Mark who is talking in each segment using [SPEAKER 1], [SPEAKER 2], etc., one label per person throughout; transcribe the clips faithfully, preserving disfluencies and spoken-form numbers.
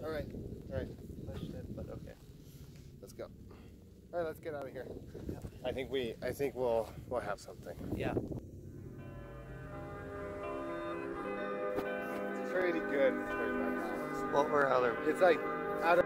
[SPEAKER 1] All right, all right. Pushed it, but okay. Let's go. All right, let's get out of here. Yeah. I think we, I think we'll, we'll have something.
[SPEAKER 2] Yeah.
[SPEAKER 1] It's pretty good for twenty-five dollars.
[SPEAKER 2] What were other?
[SPEAKER 1] It's like out of.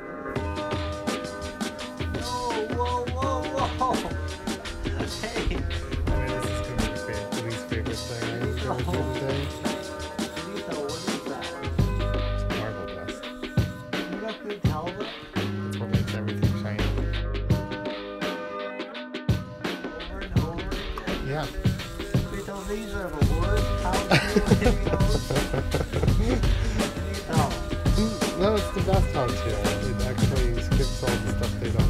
[SPEAKER 2] Whoa, whoa, whoa, whoa! Hey.
[SPEAKER 1] I mean, this is gonna be the least favorite thing I ever did today.
[SPEAKER 2] Lisa, what is that?
[SPEAKER 1] Marble dust.
[SPEAKER 2] You got good talbot?
[SPEAKER 1] That's what makes everything shiny.
[SPEAKER 2] Over and over again?
[SPEAKER 1] Yeah.
[SPEAKER 2] Wait till these are the worst talbot you No.
[SPEAKER 1] No, it's the best how to. It actually skips all the stuff they don't